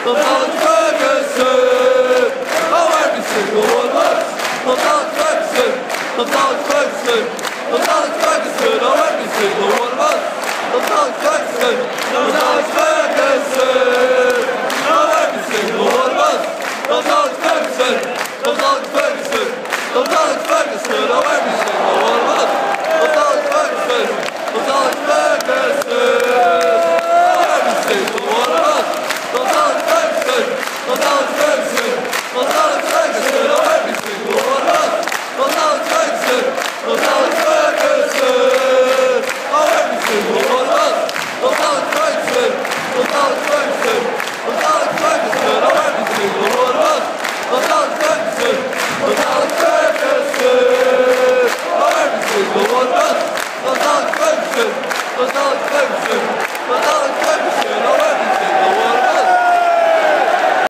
of Alex Ferguson. Oh, every single one of us. Of Alex Ferguson. Of Alex Ferguson. Of Alex Ferguson.